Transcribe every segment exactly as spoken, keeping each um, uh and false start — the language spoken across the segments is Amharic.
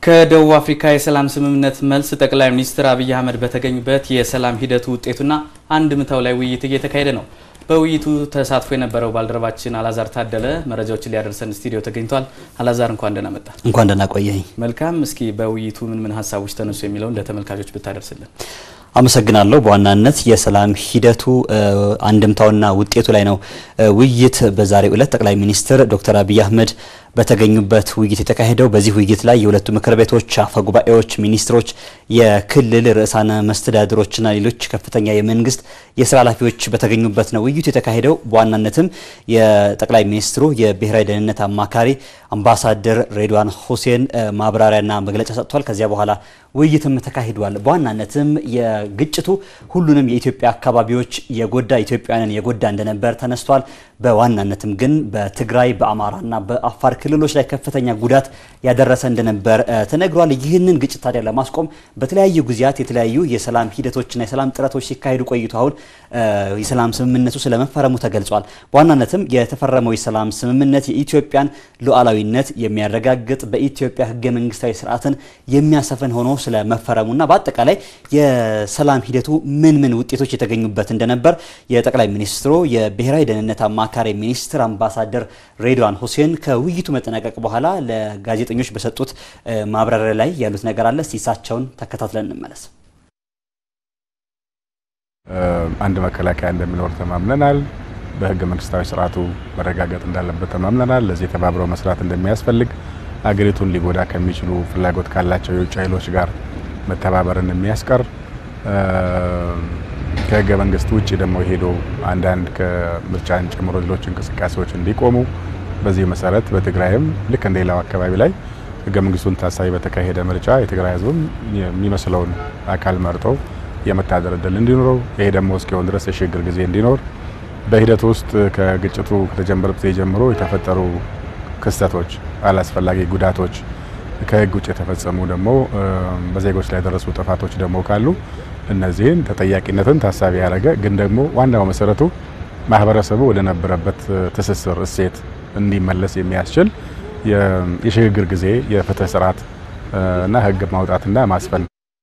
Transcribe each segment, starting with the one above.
ከደቡብ አፍሪካ የሰላም ስምምነት መልስ ጠቅላይ ሚኒስትር አብይ አህመድ በተገኙበት የሰላም ሂደቱ ውጤቱና አንድምታው ላይ ውይይት እየተካሄደ ነው። በውይይቱ ተሳትፎ የነበረው ባልደረባችን አላዛር ታደለ መረጃዎችን ሊያደርሰን ስቱዲዮ ተገኝቷል። አላዛር እንኳን ደህና መጣ። እንኳን ደህና ቆየኝ። መልካም። እስኪ በውይይቱ ምን ምን ሐሳቦች ተነሱ የሚለው ለተመልካቾች ብታደርስልን። አመሰግናለሁ። በዋናነት የሰላም ሂደቱ አንድምታውና ውጤቱ ላይ ነው ውይይት በዛሬው ዕለት ጠቅላይ ሚኒስትር ዶክተር አብይ አህመድ በተገኙበት ውይይት የተካሄደው። በዚህ ውይይት ላይ የሁለቱ ምክር ቤቶች አፈጉባኤዎች፣ ሚኒስትሮች፣ የክልል ርዕሳነ መስተዳድሮችና ሌሎች ከፍተኛ የመንግስት የሥራ ኃላፊዎች በተገኙበት ነው ውይይቱ የተካሄደው። በዋናነትም የጠቅላይ ሚኒስትሩ የብሔራዊ ደህንነት አማካሪ አምባሳደር ሬድዋን ሁሴን ማብራሪያና መግለጫ ሰጥቷል። ከዚያ በኋላ ውይይትም ተካሂዷል። በዋናነትም የግጭቱ ሁሉንም የኢትዮጵያ አካባቢዎች የጎዳ ኢትዮጵያውያንን የጎዳ እንደነበር ተነስቷል። በዋናነትም ግን በትግራይ በአማራና በአፋር ክልሎች ላይ ከፍተኛ ጉዳት ያደረሰ እንደነበር ተነግሯል። ይህንን ግጭት ታዲያ ለማስቆም በተለያዩ ጊዜያት የተለያዩ የሰላም ሂደቶችና የሰላም ጥረቶች ሲካሄዱ ቆይተው አሁን የሰላም ስምምነቱ ስለመፈረሙ ተገልጿል። በዋናነትም የተፈረመው የሰላም ስምምነት የኢትዮጵያን ሉዓላዊነት የሚያረጋግጥ በኢትዮጵያ ህገ መንግስታዊ ስርዓትን የሚያሰፍን ሆኖ ስለመፈረሙና በአጠቃላይ የሰላም ሂደቱ ምን ምን ውጤቶች የተገኙበት እንደነበር የጠቅላይ ሚኒስትሩ የብሔራዊ ደህንነት አማካሪ ሚኒስትር አምባሳደር ሬድዋን ሁሴን ከውይይቱ መጠናቀቅ በኋላ ለጋዜጠኞች በሰጡት ማብራሪያ ላይ ያሉት ነገር አለ። ሲሳቸውን ተከታትለን እንመለስ። አንድ መከላከያ እንደሚኖር ተማምነናል። በህገ መንግስታዊ ስርዓቱ መረጋገጥ እንዳለበት ተማምነናል። ለዚህ ተባብረው መስራት እንደሚያስፈልግ አገሪቱን ሊጎዳ ከሚችሉ ፍላጎት ካላቸው የውጭ ኃይሎች ጋር መተባበርን የሚያስቀር ከህገ መንግስት ውጪ ደግሞ ሄዶ አንዳንድ ከምርጫን ጨምሮ ሌሎች እንቅስቃሴዎች እንዲቆሙ በዚህ መሰረት በትግራይም ልክ እንደሌላው አካባቢ ላይ ህገ መንግስቱን ታሳቢ በተካሄደ ምርጫ የትግራይ ህዝብም የሚመስለውን አካል መርጦ የመታደር ዕድል እንዲኖረው ይሄ ደግሞ እስኪሆን ድረስ የሽግግር ጊዜ እንዲኖር በሂደቱ ውስጥ ከግጭቱ ከተጀመረ ጊዜ ጀምሮ የተፈጠሩ ክስተቶች አላስፈላጊ ጉዳቶች ከህግ ውጭ የተፈጸሙ ደግሞ በዜጎች ላይ ደረሱ ጥፋቶች ደግሞ ካሉ እነዚህን ተጠያቂነትን ታሳቢ ያደረገ ግን ደግሞ ዋናው መሰረቱ ማህበረሰቡ ወደ ነበረበት ትስስር እሴት እንዲመለስ የሚያስችል የሽግግር ጊዜ የፍትህ ስርዓት እና ህግ ማውጣትና ማስፈን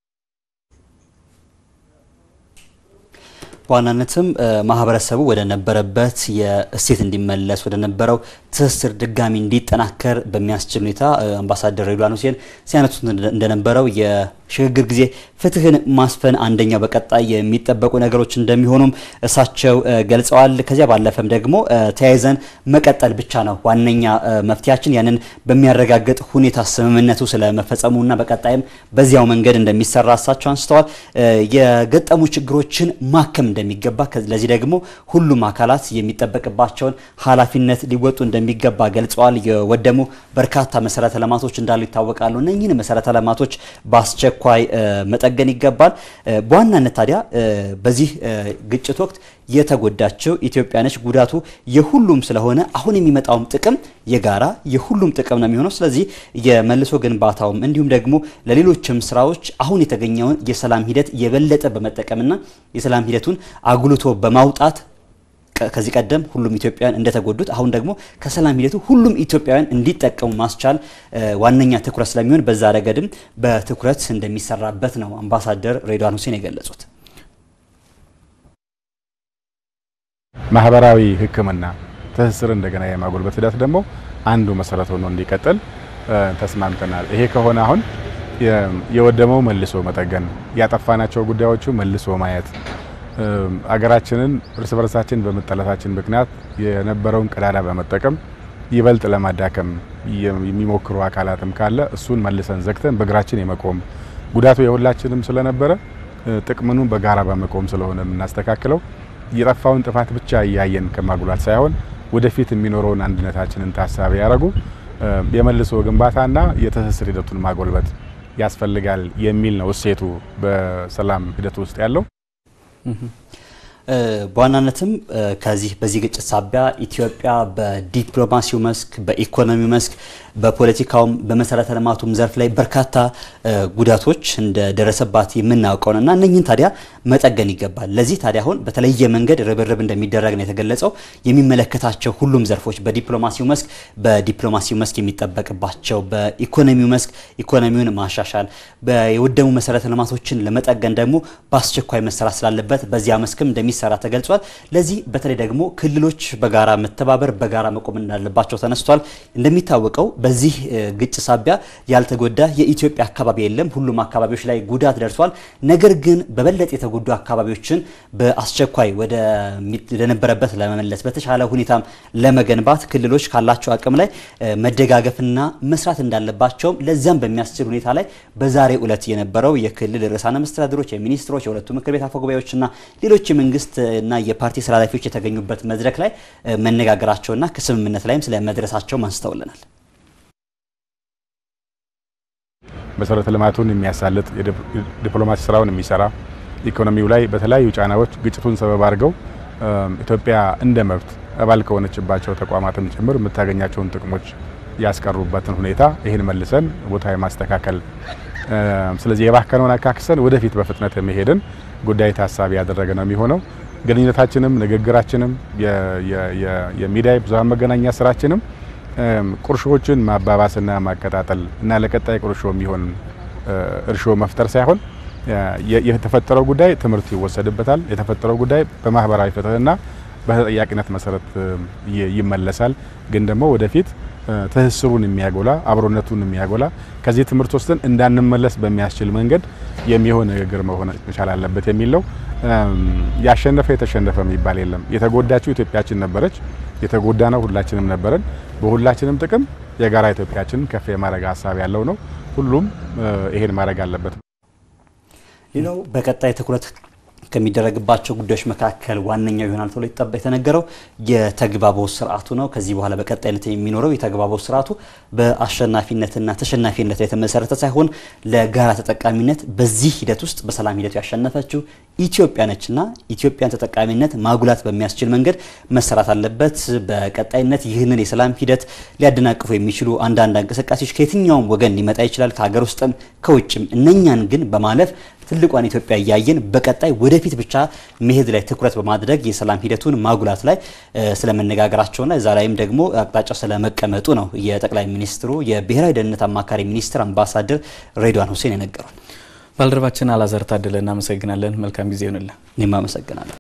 በዋናነትም ማህበረሰቡ ወደ ነበረበት የእሴት እንዲመለስ ወደ ነበረው ትስስር ድጋሚ እንዲጠናከር በሚያስችል ሁኔታ አምባሳደር ሬድዋን ሁሴን ሲያነሱት እንደነበረው የሽግግር ጊዜ ፍትህን ማስፈን አንደኛው በቀጣይ የሚጠበቁ ነገሮች እንደሚሆኑም እሳቸው ገልጸዋል። ከዚያ ባለፈም ደግሞ ተያይዘን መቀጠል ብቻ ነው ዋነኛ መፍትያችን። ያንን በሚያረጋግጥ ሁኔታ ስምምነቱ ስለመፈጸሙና በቀጣይም በዚያው መንገድ እንደሚሰራ እሳቸው አንስተዋል። የገጠሙ ችግሮችን ማከም እንደሚገባ ለዚህ ደግሞ ሁሉም አካላት የሚጠበቅባቸውን ኃላፊነት ሊወጡ እንደሚገባ ገልጸዋል። የወደሙ በርካታ መሰረተ ልማቶች እንዳሉ ይታወቃሉ። እነኚህን መሰረተ ልማቶች በአስቸኳይ መጠገን ይገባል። በዋናነት ታዲያ በዚህ ግጭት ወቅት የተጎዳቸው ኢትዮጵያ ነች። ጉዳቱ የሁሉም ስለሆነ አሁን የሚመጣውም ጥቅም የጋራ የሁሉም ጥቅም ነው የሚሆነው። ስለዚህ የመልሶ ግንባታውም እንዲሁም ደግሞ ለሌሎችም ስራዎች አሁን የተገኘውን የሰላም ሂደት የበለጠ በመጠቀምና የሰላም ሂደቱን አጉልቶ በማውጣት ከዚህ ቀደም ሁሉም ኢትዮጵያውያን እንደተጎዱት አሁን ደግሞ ከሰላም ሂደቱ ሁሉም ኢትዮጵያውያን እንዲጠቀሙ ማስቻል ዋነኛ ትኩረት ስለሚሆን በዛ ረገድም በትኩረት እንደሚሰራበት ነው አምባሳደር ሬድዋን ሁሴን የገለጹት። ማህበራዊ ህክምና ትስስር እንደገና የማጎልበት ሂደት ደግሞ አንዱ መሰረት ሆኖ እንዲቀጥል ተስማምተናል። ይሄ ከሆነ አሁን የወደመው መልሶ መጠገን ያጠፋናቸው ጉዳዮቹ መልሶ ማየት አገራችንን እርስ በርሳችን በመጠላታችን ምክንያት የነበረውን ቀዳዳ በመጠቀም ይበልጥ ለማዳከም የሚሞክሩ አካላትም ካለ እሱን መልሰን ዘግተን በእግራችን የመቆም ጉዳቱ የሁላችንም ስለነበረ ጥቅሙን በጋራ በመቆም ስለሆነ እናስተካክለው የጠፋውን ጥፋት ብቻ ያያየን ከማጉላት ሳይሆን ወደፊት የሚኖረውን አንድነታችንን ታሳቢ ያደረጉ የመልሶ ግንባታና የትስስር ሂደቱን ማጎልበት ያስፈልጋል የሚል ነው እሴቱ በሰላም ሂደት ውስጥ ያለው። በዋናነትም ከዚህ በዚህ ግጭት ሳቢያ ኢትዮጵያ በዲፕሎማሲው መስክ በኢኮኖሚው መስክ በፖለቲካውም በመሰረተ ልማቱም ዘርፍ ላይ በርካታ ጉዳቶች እንደደረሰባት የምናውቀውና እነኚህን ታዲያ መጠገን ይገባል። ለዚህ ታዲያ አሁን በተለየ መንገድ ርብርብ እንደሚደረግ ነው የተገለጸው። የሚመለከታቸው ሁሉም ዘርፎች በዲፕሎማሲው መስክ በዲፕሎማሲው መስክ የሚጠበቅባቸው በኢኮኖሚው መስክ ኢኮኖሚውን ማሻሻል በየወደሙ መሰረተ ልማቶችን ለመጠገን ደግሞ በአስቸኳይ መሰራት ስላለበት በዚያ መስክም እንደሚሰራ ተገልጿል። ለዚህ በተለይ ደግሞ ክልሎች በጋራ መተባበር በጋራ መቆም እንዳለባቸው ተነስቷል። እንደሚታወቀው በዚህ ግጭት ሳቢያ ያልተጎዳ የኢትዮጵያ አካባቢ የለም። ሁሉም አካባቢዎች ላይ ጉዳት ደርሷል። ነገር ግን በበለጠ የተጎዱ አካባቢዎችን በአስቸኳይ ወደ ለነበረበት ለመመለስ በተሻለ ሁኔታም ለመገንባት ክልሎች ካላቸው አቅም ላይ መደጋገፍና መስራት እንዳለባቸው ለዛም በሚያስችል ሁኔታ ላይ በዛሬው ዕለት የነበረው የክልል ርዕሳነ መስተዳድሮች የሚኒስትሮች የሁለቱ ምክር ቤት አፈጉባኤዎችና ሌሎች የመንግስት እና የፓርቲ ስራ ኃላፊዎች የተገኙበት መድረክ ላይ መነጋገራቸውና ከስምምነት ላይም ስለ መድረሳቸው ማስተዋውለናል። መሰረተ ልማቱን የሚያሳልጥ የዲፕሎማሲ ስራውን የሚሰራ ኢኮኖሚው ላይ በተለያዩ ጫናዎች ግጭቱን ሰበብ አድርገው ኢትዮጵያ እንደ መብት አባል ከሆነችባቸው ተቋማትም ጭምር የምታገኛቸውን ጥቅሞች ያስቀሩበትን ሁኔታ ይሄን መልሰን ቦታ የማስተካከል ስለዚህ የባከነውን አካክሰን ወደፊት በፍጥነት የሚሄድን ጉዳይ ታሳቢ ያደረገ ነው የሚሆነው። ግንኙነታችንም ንግግራችንም የሚዲያ ብዙሃን መገናኛ ስራችንም ቁርሾችን ማባባስና ማቀጣጠል እና ለቀጣይ ቁርሾ የሚሆን እርሾ መፍጠር ሳይሆን የተፈጠረው ጉዳይ ትምህርት ይወሰድበታል። የተፈጠረው ጉዳይ በማህበራዊ ፍትህና በተጠያቂነት መሰረት ይመለሳል። ግን ደግሞ ወደፊት ተህስሩን የሚያጎላ አብሮነቱን የሚያጎላ ከዚህ ትምህርት ወስደን እንዳንመለስ በሚያስችል መንገድ የሚሆን ንግግር መሆን መቻል አለበት የሚል ነው። ያሸነፈ የተሸነፈ የሚባል የለም። የተጎዳችው ኢትዮጵያችን ነበረች። የተጎዳነው ሁላችንም ነበረን። በሁላችንም ጥቅም የጋራ ኢትዮጵያችንን ከፍ የማድረግ ሐሳብ ያለው ነው። ሁሉም ይሄን ማድረግ አለበት። ሌላው በቀጣይ ትኩረት ከሚደረግባቸው ጉዳዮች መካከል ዋነኛው ይሆናል ተብሎ ይጠበቅ የተነገረው የተግባቦት ስርዓቱ ነው። ከዚህ በኋላ በቀጣይነት የሚኖረው የተግባቦት ስርዓቱ በአሸናፊነትና ተሸናፊነት ላይ የተመሰረተ ሳይሆን ለጋራ ተጠቃሚነት በዚህ ሂደት ውስጥ በሰላም ሂደቱ ያሸነፈችው ኢትዮጵያ ነችና ኢትዮጵያን ተጠቃሚነት ማጉላት በሚያስችል መንገድ መሰራት አለበት። በቀጣይነት ይህንን የሰላም ሂደት ሊያደናቅፉ የሚችሉ አንዳንድ እንቅስቃሴዎች ከየትኛውም ወገን ሊመጣ ይችላል ከሀገር ውስጥም ከውጭም እነኛን ግን በማለፍ ትልቋን ኢትዮጵያ ያያየን በቀጣይ ወደፊት ብቻ መሄድ ላይ ትኩረት በማድረግ የሰላም ሂደቱን ማጉላት ላይ ስለመነጋገራቸውና እዛ ላይም ደግሞ አቅጣጫው ስለመቀመጡ ነው የጠቅላይ ሚኒስትሩ የብሔራዊ ደህንነት አማካሪ ሚኒስትር አምባሳደር ሬድዋን ሁሴን የነገሩን። ባልደረባችን አላዛር ታደለ እናመሰግናለን። መልካም ጊዜ ይሁንልን። እኔም አመሰግናለሁ።